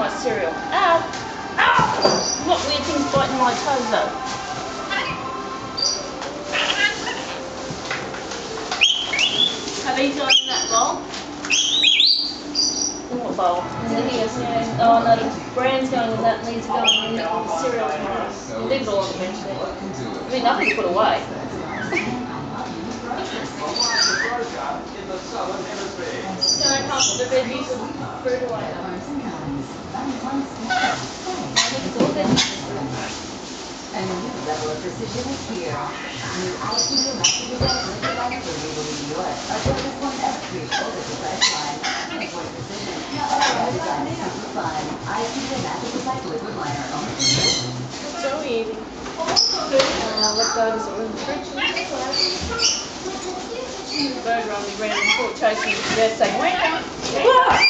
my cereal. Ow! Ow! What weird thing's biting my toes though? Have these gone in that bowl? In what bowl? In the here, yeah. Oh no, the brand's going in that needs to go in the cereal tomorrow. We'll leave it all eventually. There'll be nothing to put away. So I can't put the veggies and fruit away. A new level of precision is here. New IQ Master Design Liquid Liner for New York. A focus on every shoulder device line. Pinpoint precision. Design simplified. IQ Master Design Liquid Liner. So easy. Leftovers are in the fridge. Bird run me round and caught chasing the bed saying, wake up!